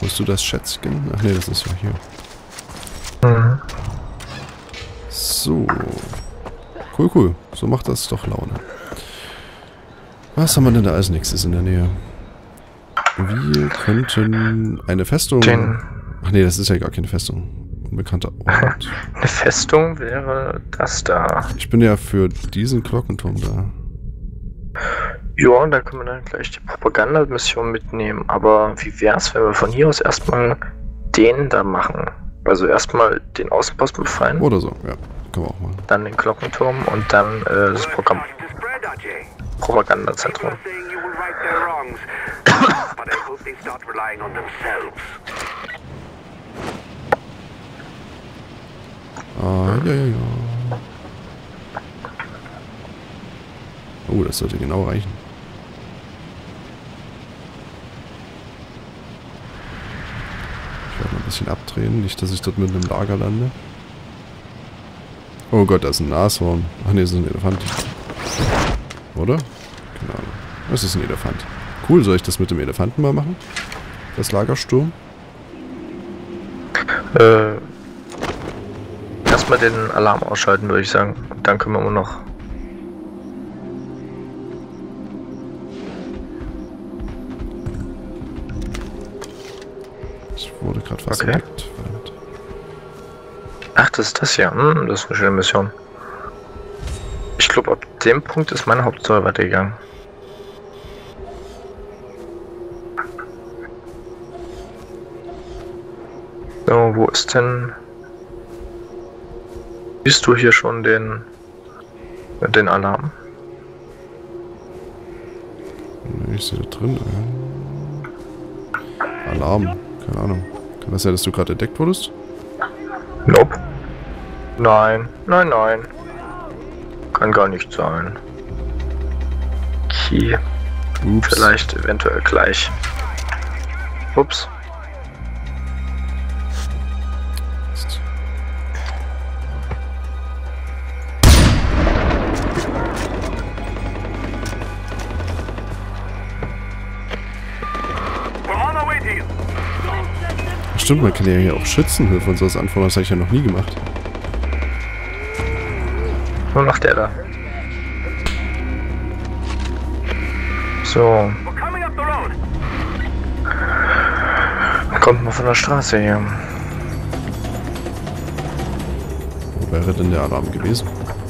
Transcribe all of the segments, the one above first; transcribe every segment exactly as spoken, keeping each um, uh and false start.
Wo hast du das Schätzchen? Ach nee, das ist ja hier. Mhm. So. Cool, cool. So macht das doch Laune. Was haben wir denn da als nächstes in der Nähe? Wir könnten eine Festung... Den Ach nee, das ist ja gar keine Festung. Unbekannter Ort. Eine Festung wäre das da. Ich bin ja für diesen Glockenturm da. Ja, und da können wir dann gleich die Propagandamission mitnehmen. Aber wie wär's, wenn wir von hier aus erstmal den da machen? Also erstmal den Außenposten befreien. Oder so, ja. Können wir auch machen. Dann den Glockenturm und dann äh, das Programm. Propagandazentrum. Ah, ja, ja, ja. Oh, das sollte genau reichen. Ich werde mal ein bisschen abdrehen, nicht, dass ich dort mit einem Lager lande. Oh Gott, da ist ein Nashorn. Ach nee, das ist ein Elefant. Oder? Keine Ahnung. Das ist ein Elefant. Cool, soll ich das mit dem Elefanten mal machen? Das Lagersturm? Äh, erstmal den Alarm ausschalten, würde ich sagen. Und dann können wir immer noch. Ich wurde gerade fast Okay. entdeckt. Verdammt. Ach, das ist das hier. Hm, das ist eine schöne Mission. Ich glaube, ab dem Punkt ist meine Hauptstory weitergegangen. So, wo ist denn... Siehst du hier schon den... den Alarm? Nee, ich sehe da drin. Ja. Alarm. Keine Ahnung. Kann das sein, dass du gerade entdeckt wurdest? Nope. Nein, nein, nein. Kann gar nicht sein. Okay. Ups. Vielleicht eventuell gleich. Ups. Stimmt, man kann ja hier auch Schützenhöfe und sowas anfangen. Das habe ich ja noch nie gemacht. Nur noch der da. So. Kommt mal von der Straße hier. Wo wäre denn der Alarm gewesen?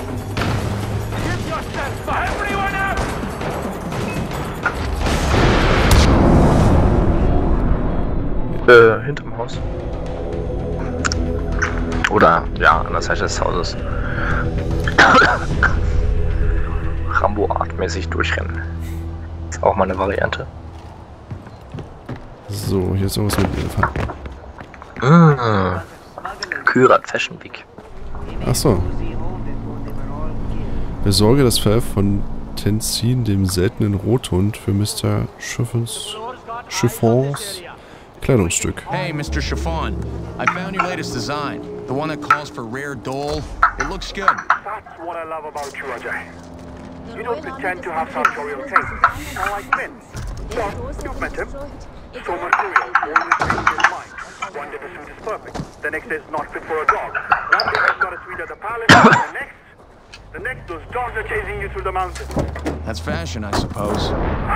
Äh, hinterm Haus. Oder, ja, an der Seite des Hauses. Rambo-Art-mäßig durchrennen. Ist auch mal eine Variante. So, hier ist irgendwas mit Elefanten. Mmh. Kyrat Fashion Week. Achso. Besorge das Fell von Tenzin, dem seltenen Rothund, für Mister Chiffons, Chiffons Kleidungsstück. Hey, Mister Chiffon. I found your latest design. The one that calls for rare dole. It looks good. That's what I love about you, Ajay. You don't pretend to have sartorial taste. I like men. John, you've met him. So material, always changes his mind. One day the suit is perfect. The next day it's not fit for a dog. One day he's got a suite at the palace. And the next, the next those dogs are chasing you through the mountains. That's fashion, I suppose.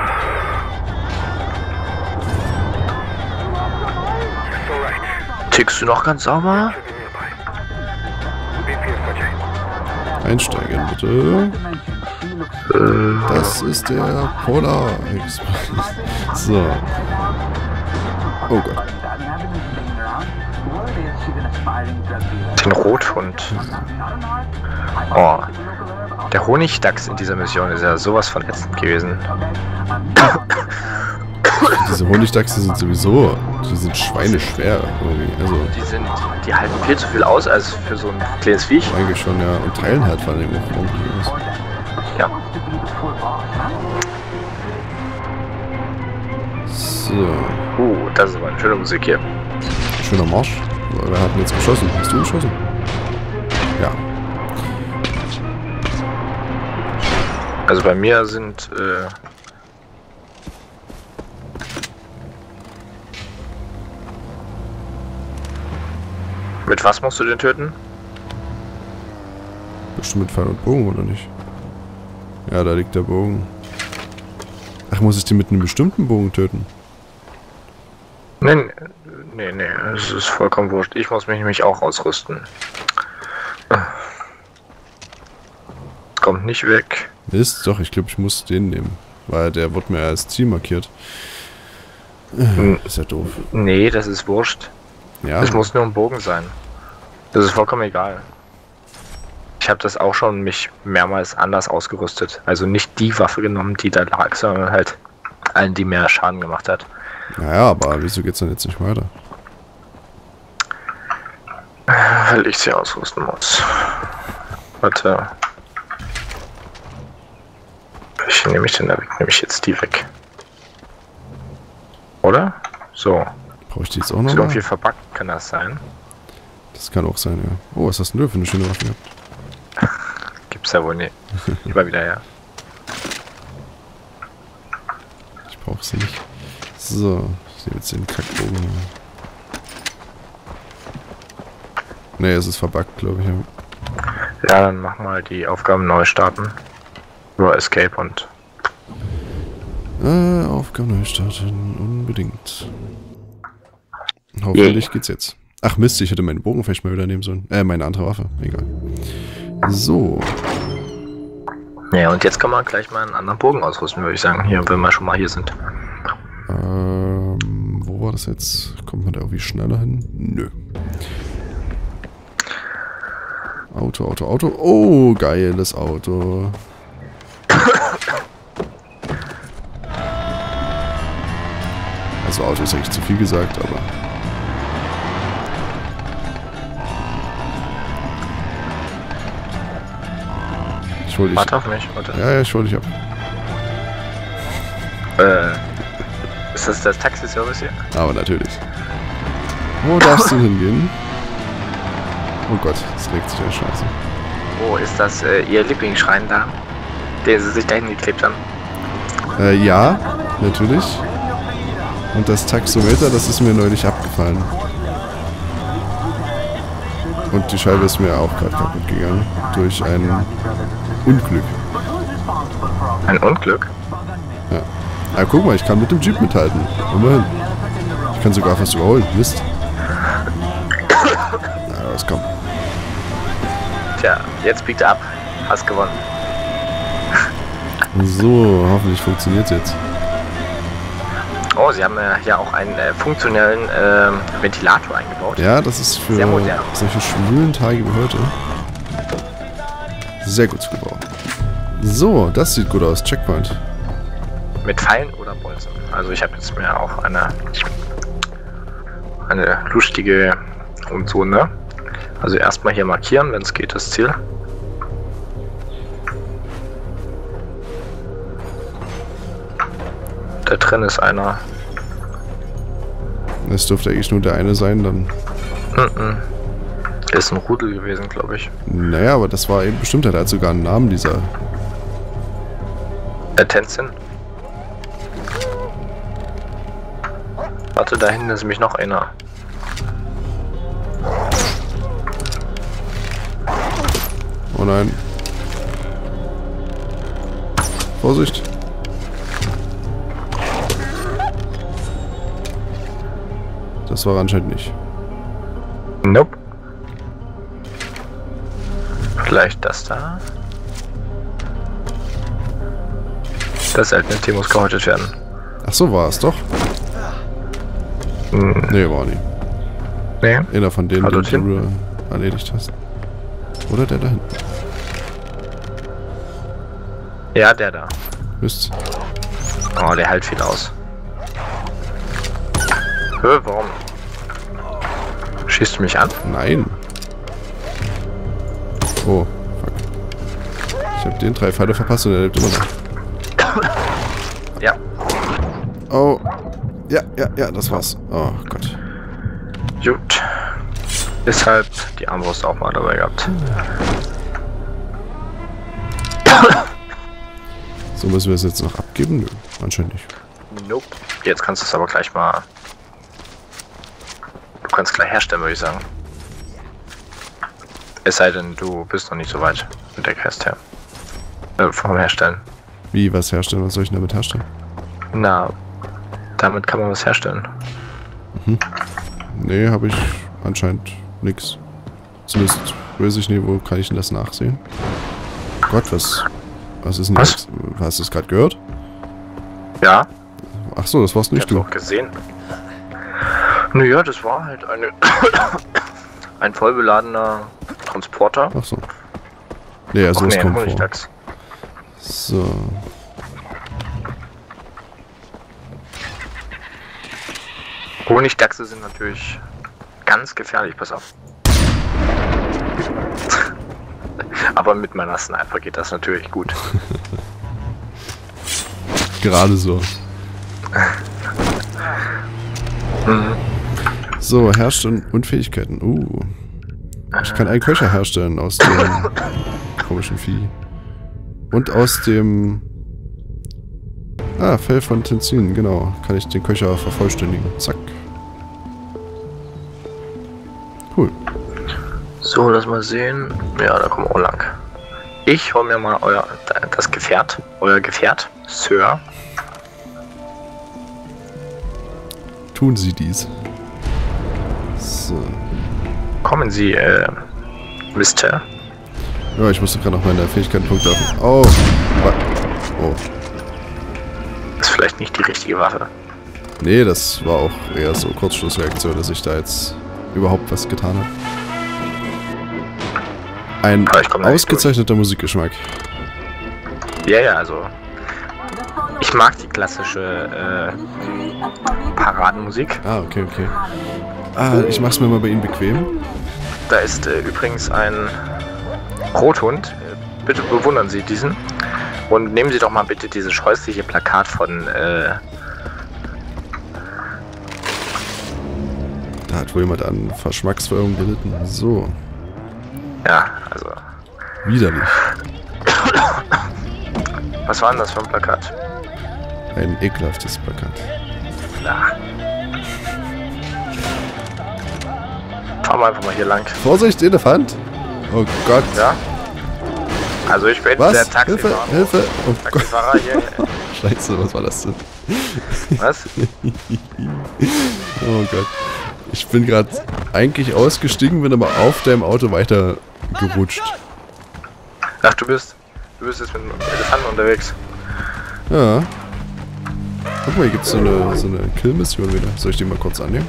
It's all right. Tickst du noch ganz sauber? Should be nearby. Be fierce, Ajay. Einsteigen, bitte. Äh, Das ist der Polar Express. So. Oh Gott. den Rothund. Oh. Der Honigdachs in dieser Mission ist ja sowas von ätzend gewesen. Diese Honigdachse sind sowieso, die sind schweineschwer irgendwie. Also Die sind, die halten viel zu viel aus als für so ein kleines Viech. eigentlich schon, ja. Und teilen halt vor allem auch irgendwie was. Ja. So. Uh, das ist aber eine schöne Musik hier. Schöner Marsch. Wer hat denn jetzt geschossen? Hast du geschossen? Ja. Also bei mir sind äh, Mit was musst du den töten? Bestimmt mit Pfeil und Bogen, oder nicht? Ja, da liegt der Bogen. Ach, muss ich den mit einem bestimmten Bogen töten? Nee, nee, nee, es ist vollkommen wurscht. Ich muss mich nämlich auch ausrüsten. Kommt nicht weg. Ist doch, ich glaube, ich muss den nehmen. Weil der wird mir als Ziel markiert. Ist ja doof. Nee, das ist wurscht. Ja. Es muss nur ein Bogen sein. Das ist vollkommen egal. Ich habe das auch schon mich mehrmals anders ausgerüstet. Also nicht die Waffe genommen, die da lag, sondern halt einen, die mehr Schaden gemacht hat. Naja, aber wieso geht's dann jetzt nicht weiter? Weil ich sie ausrüsten muss. Warte. Welche nehme ich denn da weg? Nehme ich jetzt die weg. Oder? So. Brauche ich die jetzt auch noch? Ist mal? irgendwie verbuggt, kann das sein? Das kann auch sein, ja. Oh, was hast du denn für eine schöne Waffe gehabt? Gibt's ja wohl nicht. Lieber wieder her. Ich brauche sie nicht. So, ich nehme jetzt den Kackbogen. Ne, es ist verbuggt, glaube ich. Ja. Ja, dann mach mal die Aufgaben neu starten. Über Escape und... Äh, Aufgabe neu starten. Unbedingt. Hoffentlich yeah. geht's jetzt. Ach Mist, ich hätte meinen Bogen vielleicht mal wieder nehmen sollen. Äh, meine andere Waffe. Egal. So. Ja, und jetzt kann man gleich mal einen anderen Bogen ausrüsten, würde ich sagen. Hier, wenn wir schon mal hier sind. Ähm, wo war das jetzt? Kommt man da irgendwie schneller hin? Nö. Auto, Auto, Auto. Oh, geiles Auto. Also Auto ist eigentlich zu viel gesagt, aber... Ich hol dich... Warte auf mich, warte. Ja, ja, ich hol dich ab. Äh... Ist das das Taxiservice hier? Aber natürlich. Wo darfst du hingehen? Oh Gott, das regt sich ja scheiße. Oh, ist das äh, Ihr Lieblingsschrein da? Den Sie sich da hingeklebt haben? Äh, ja, natürlich. Und das Taxometer, das ist mir neulich abgefallen. Und die Scheibe ist mir auch gerade kaputt gegangen. Durch ein Unglück. Ein Unglück? Ja. Ah, guck mal, ich kann mit dem Jeep mithalten. Immerhin. Ich kann sogar fast überholen. Mist. Na, das kommt. Tja, jetzt biegt er ab. Hast gewonnen. So, hoffentlich funktioniert es jetzt. Oh, Sie haben ja hier auch einen äh, funktionellen äh, Ventilator eingebaut. Ja, das ist für solche schwülen Tage wie heute sehr gut zu gebrauchen. So, das sieht gut aus. Checkpoint. Mit Pfeilen oder Bolzen. Also ich habe jetzt mir auch eine eine lustige Umzone. Also erstmal hier markieren, wenn es geht, das Ziel. Da drin ist einer. Es dürfte eigentlich nur der eine sein, dann... Mm-mm. Das ist ein Rudel gewesen, glaube ich. Naja, aber das war eben bestimmt, der hat sogar einen Namen, dieser... Der Tenzin. Warte, da hinten ist nämlich noch einer. Oh nein. Vorsicht. Das war anscheinend nicht. Nope. Vielleicht das da. Das seltene Tier muss gehäutet werden. Ach so, war es doch. Hm. Nee, war nie. Nee. Einer von denen, Hallo, den du äh, erledigt hast. Oder der da hinten. Ja, der da. Mist. Oh, der hält viel aus. Hö, warum? Schießt du mich an? Nein. Oh, fuck. Ich habe den drei Pfeile verpasst und er lebt immer noch. Ja. Oh. Ja, ja, ja, das war's. Oh Gott. Gut. Deshalb die Armbrust auch mal dabei gehabt. So, müssen wir es jetzt noch abgeben? Nö, anscheinend nicht. Nope. Jetzt kannst du es aber gleich mal... Du kannst gleich herstellen, würde ich sagen. Es sei denn, du bist noch nicht so weit mit der Quest her. Äh, vom Herstellen. Wie, was herstellen? Was soll ich denn damit herstellen? Na, damit kann man was herstellen. Mhm. Nee, habe ich anscheinend nix. Zumindest weiß ich nicht, wo kann ich denn das nachsehen? Gott, was... Was ist denn Was? das? Hast du es gerade gehört? Ja, Ach so, das warst ich nicht hab's du. auch gesehen. Naja, das war halt eine ein vollbeladener Transporter. Ach so. Nee, also Ach es nee, kommt vor. Honigdachs. So. Honigdachse sind natürlich ganz gefährlich, pass auf. Aber mit meiner Sniper geht das natürlich gut. Gerade so. Mhm. So, herstellen und Fähigkeiten. Uh. Ich kann einen Köcher herstellen aus dem komischen Vieh. Und aus dem... Ah, Fell von Tenzin, genau. Kann ich den Köcher vervollständigen. Zack. Cool. So, lass mal sehen. Ja, da kommen wir auch lang. Ich hol mir mal euer das Gefährt. Euer Gefährt, Sir. Tun Sie dies. So. Kommen Sie, äh, Mister. Ja, ich musste gerade noch meine Fähigkeitenpunkte auf. Oh. Wa- Oh. Ist vielleicht nicht die richtige Waffe. Nee, das war auch eher so Kurzschlussreaktion, dass ich da jetzt überhaupt was getan habe. Ein Aber ich komm da nicht ausgezeichneter Musikgeschmack. Ja, ja, also. Ich mag die klassische äh, Paradenmusik. Ah, okay, okay. Ah, ich mach's mir mal bei Ihnen bequem. Da ist äh, übrigens ein Rothund. Äh, Bitte bewundern Sie diesen. Und nehmen Sie doch mal bitte dieses scheußliche Plakat von äh, Da hat wohl jemand an Verschmacksverirrung gelitten. So. ja, also. Widerlich. Was war denn das für ein Plakat? Ein ekelhaftes Plakat. Na. Fahren wir einfach mal hier lang. Vorsicht, Elefant! Oh Gott. Ja? Also ich bin Was? der Hilfe, Taxifahrer. Hilfe! Oh Gott. Taxifahrer hier. Scheiße, was war das denn? Was? Oh Gott. Ich bin gerade eigentlich ausgestiegen, bin aber auf deinem Auto weiter gerutscht. Ach, du bist. Du bist jetzt mit einem Elefanten unterwegs. Ja. Guck mal, hier gibt's so eine, so eine Kill-Mission wieder. Soll ich die mal kurz annehmen?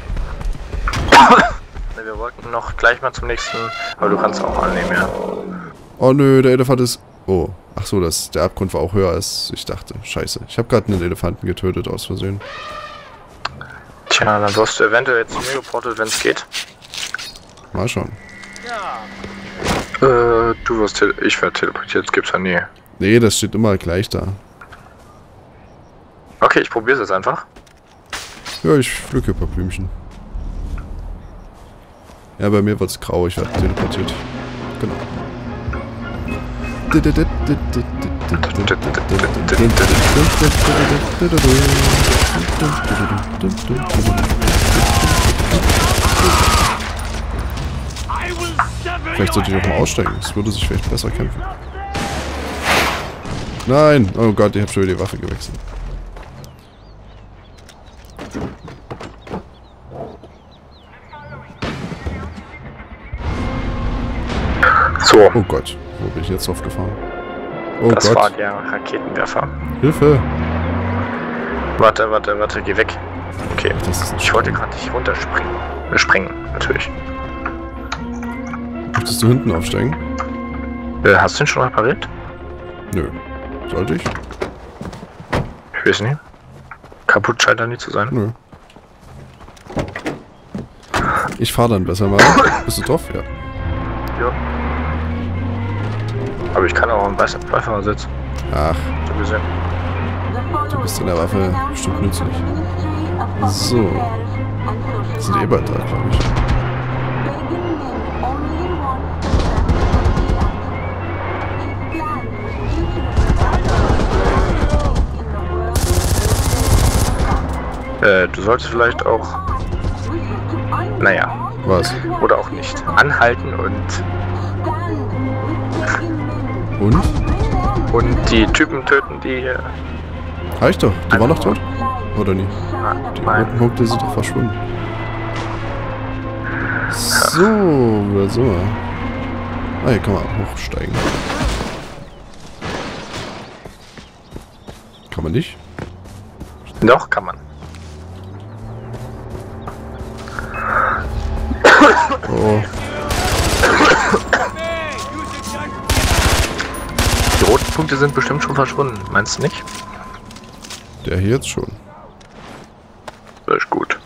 Ne, wir wollten noch gleich mal zum nächsten. Aber du kannst auch annehmen, ja. Oh nö, der Elefant ist... Oh. Ach so, das, der Abgrund war auch höher als ich dachte. Scheiße. Ich habe gerade einen Elefanten getötet aus Versehen. Tja, dann wirst du eventuell jetzt zu mir geportet, wenn es geht. Mal schauen. Äh, du wirst tele ich werde teleportiert, das gibt's ja nie. Nee, das steht immer gleich da. Okay, ich probiere es jetzt einfach. Ja, ich pflücke ein paar Blümchen. Ja, bei mir wird's grau, ich werde teleportiert. Genau. Vielleicht sollte ich auch mal aussteigen, es würde sich vielleicht besser kämpfen. Nein! Oh Gott, ich habe schon wieder die Waffe gewechselt. So, Oh Gott, wo bin ich jetzt drauf gefahren? Oh das Gott, war der Raketenwerfer. Hilfe! Warte, warte, warte, geh weg. Okay, Das ist ein ich wollte gerade nicht runterspringen. Äh, springen, natürlich. Möchtest du hinten aufsteigen? Äh, hast du ihn schon repariert? Nö. Sollte ich? Ich weiß nicht. Kaputt scheint er nicht zu sein. Nö. Ich fahr dann besser mal. Bist du drauf? Ja. Ja. Aber ich kann auch einen Beif- Beifahrersitz. Ach, So gesehen. du bist in der Waffe bestimmt nützlich. So. Das sind eh bald da, glaube ich. Äh, du solltest vielleicht auch... Naja. Was? Oder auch nicht. Anhalten und, Und? und die Typen töten, die hier. Reicht doch. Die war noch tot? Oder nicht? Ah, Die nein. roten Punkte sind doch verschwunden. So, oder so. Ah, hier kann man hochsteigen. Kann man nicht? Doch, kann man. Oh. Die roten Punkte sind bestimmt schon verschwunden, meinst du nicht? Der hier jetzt schon. Das ist gut.